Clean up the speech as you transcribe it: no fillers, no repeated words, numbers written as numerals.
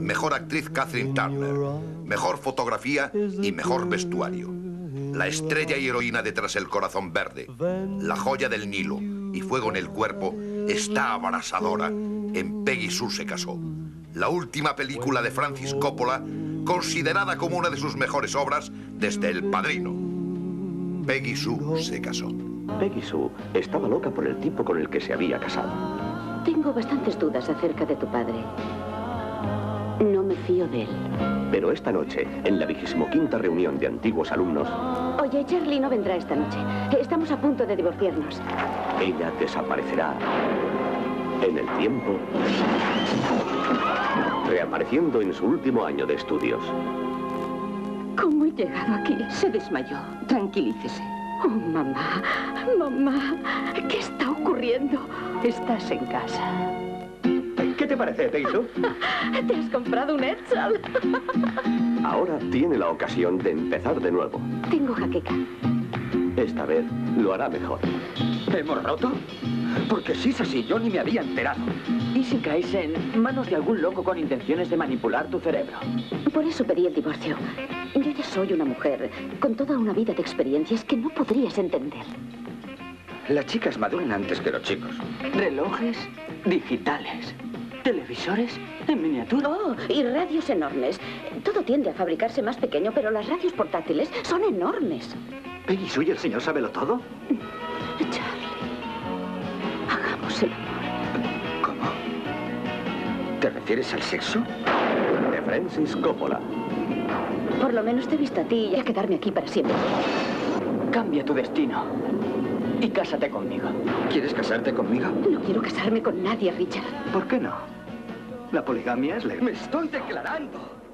Mejor actriz Catherine Turner. Mejor fotografía y mejor vestuario. La estrella y heroína de Tras el corazón verde. La joya del Nilo y Fuego en el cuerpo está abrasadora en Peggy Sue se casó. La última película de Francis Coppola, considerada como una de sus mejores obras desde El Padrino. Peggy Sue se casó. Peggy Sue estaba loca por el tipo con el que se había casado. Tengo bastantes dudas acerca de tu padre. No me fío de él. Pero esta noche, en la 25ª reunión de antiguos alumnos... Oye, Charlie no vendrá esta noche. Estamos a punto de divorciarnos. Ella desaparecerá en el tiempo, reapareciendo en su último año de estudios. ¿Cómo he llegado aquí? Se desmayó. Tranquilícese. Oh, mamá, mamá, ¿qué está ocurriendo? Estás en casa. ¿Qué te parece, Peggy Sue? Te has comprado un Edsel. Ahora tiene la ocasión de empezar de nuevo. Tengo jaqueca. Esta vez lo hará mejor. ¿Hemos roto? Porque si es así, yo ni me había enterado. ¿Y si caes en manos de algún loco con intenciones de manipular tu cerebro? Por eso pedí el divorcio. Yo ya soy una mujer con toda una vida de experiencias que no podrías entender. Las chicas maduran antes que los chicos. Relojes digitales, televisores en miniatura. Oh, y radios enormes. Todo tiende a fabricarse más pequeño, pero las radios portátiles son enormes. ¿Peggy Sue, el señor sábelo todo? Charlie, hagamos el amor. ¿Cómo? ¿Te refieres al sexo? De Francis Coppola. Por lo menos te he visto a ti y a quedarme aquí para siempre. Cambia tu destino y cásate conmigo. ¿Quieres casarte conmigo? No quiero casarme con nadie, Richard. ¿Por qué no? La poligamia es legal. ¡Me estoy declarando!